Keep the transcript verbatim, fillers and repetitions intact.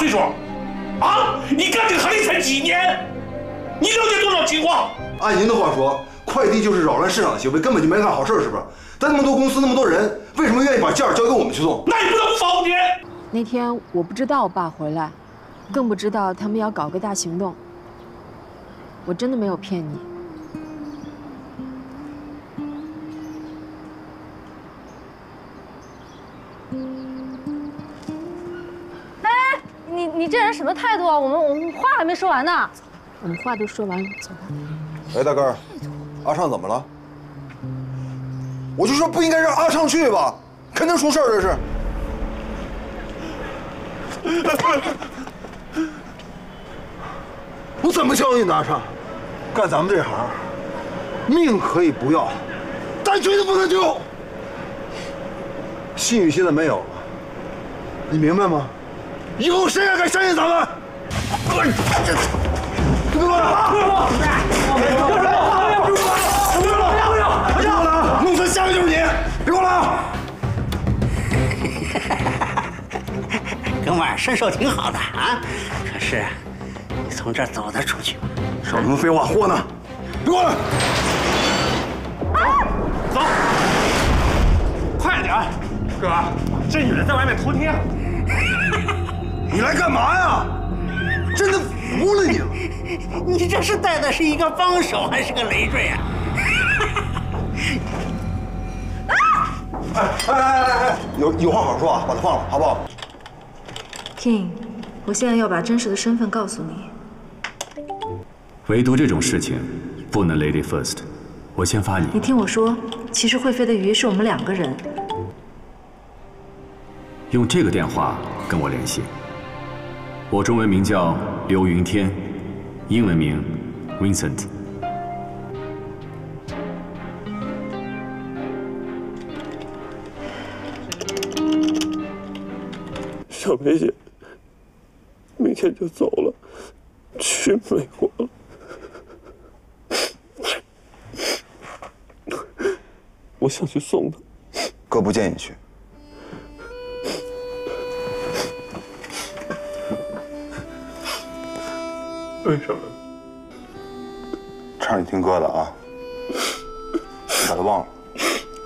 岁数？啊，你干这个行业才几年？你了解多少情况？ 按您的话说，快递就是扰乱市场的行为，根本就没干好事，是不是？但那么多公司，那么多人，为什么愿意把件儿交给我们去送？ 那你不能否认。 那天我不知道我爸回来，更不知道他们要搞个大行动。我真的没有骗你。 哎，你你这人什么态度啊？我们我们话还没说完呢。 我们话都说完了，走吧。 哎，大哥，阿畅怎么了？我就说不应该让阿畅去吧，肯定出事儿这是。我怎么教你的阿畅？干咱们这行，命可以不要，但绝对不能丢。信誉现在没有了，你明白吗？以后谁还敢相信咱们？这别过来啊！别过来！别过来！别过来！弄成下个就是你！别过来啊！ 哥们儿身手挺好的啊，可是你从这儿走得出去吗？ 少他妈废话，货呢？别过来！ 走，快点！哥，这女人在外面偷听。 你来干嘛呀？真的服了你了！ 你这是带的是一个帮手还是个累赘啊？ 哎哎哎哎哎，有有话好说啊，把他放了，好不好 ？King， 我现在要把真实的身份告诉你。 唯独这种事情不能 lady first， 我先发你。 你听我说，其实会飞的鱼是我们两个人。 用这个电话跟我联系。我中文名叫刘云天，英文名 Vincent。 小梅姐明天就走了，去美国了。我想去送她， 哥不建议去。 为什么？ 畅，你听哥的啊，你把他忘了。